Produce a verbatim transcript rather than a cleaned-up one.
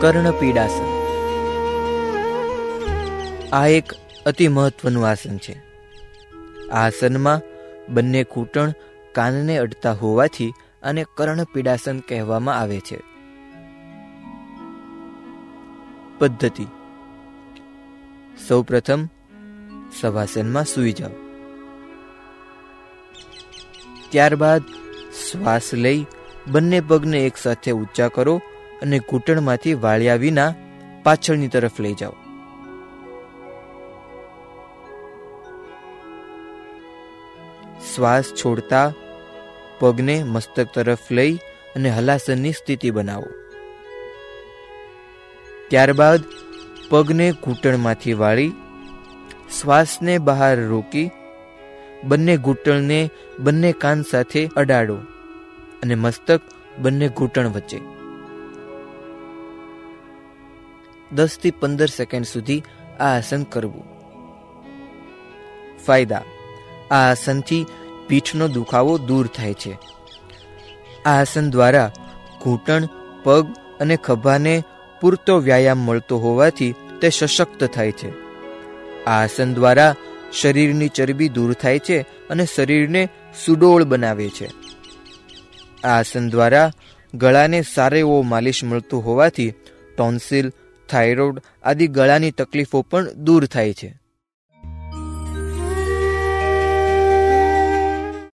કર્ણપીડાસન. આ એક અતિ મહત્વનું આસન છે. આ આસનમાં બંને ઘૂંટણ કાનને અડતા હોવાથી આને કર્ણપીડાસન કહેવામાં આવે છે. પદ્ધતિ: સૌપ્રથમ શવાસનમાં સૂઈ જાઓ. ત્યારબાદ શ્વાસ લઈ બંને પગને એક સાથે ઊંચા કરો અને ઘૂંટણમાંથી વાળ્યા વિના પાછળની તરફ લઈ જાઓ. શ્વાસ છોડતા પગને મસ્તક તરફ લઈ અને હલાસનની સ્થિતિ બનાવો. ત્યારબાદ પગને ઘૂંટણમાંથી વાળી શ્વાસને બહાર રોકી બંને ઘૂંટણને બંને કાન સાથે અડાડો અને મસ્તક બંને ઘૂંટણ વચ્ચે. દસ થી પંદર સેકન્ડ સુધી આ આસન કરવું. ફાયદા: આ આસનથી પીઠનો દુખાવો દૂર થાય છે. આ આસન દ્વારા ઘૂંટણ, પગ અને ખભાને પૂરતો વ્યાયામ મળતો હોવાથી તે સશક્ત થાય છે. આ આસન દ્વારા શરીરની ચરબી દૂર થાય છે અને શરીરને સુડોળ બનાવે છે. આ આસન દ્વારા ગળાને સારો એવો માલિશ મળતો હોવાથી ટોન્સિલ, થાઇરોઇડ આદિ ગળાની તકલીફો પણ દૂર થાય છે.